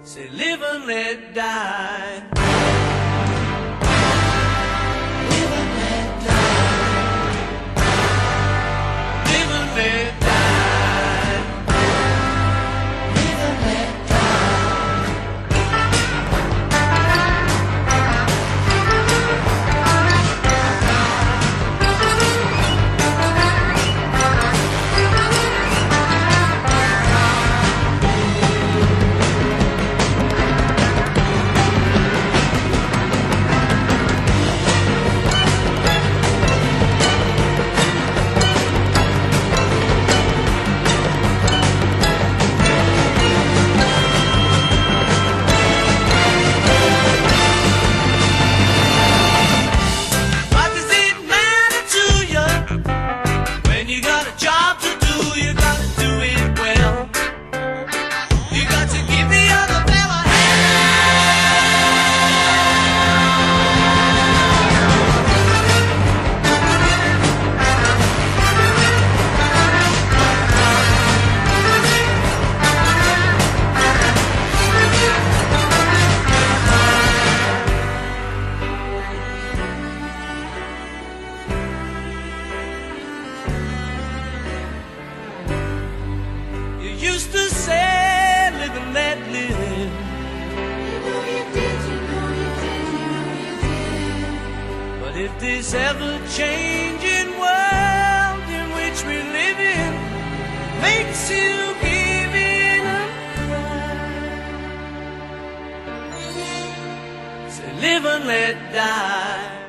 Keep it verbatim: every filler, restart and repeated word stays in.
Say live and let die. Live and let die. Live and let die. Live and let used to say, live and let live. You know you did, you know you did, you know you did. But if this ever-changing world in which we live in makes you give in a cry, say live and let die.